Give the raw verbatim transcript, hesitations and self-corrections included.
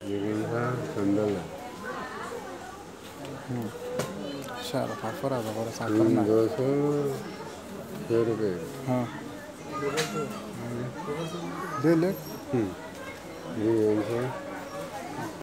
लेकिन था संदल चार ऑफर आ गया साकर ना दो सौ छः रुपये। हाँ दे ले ये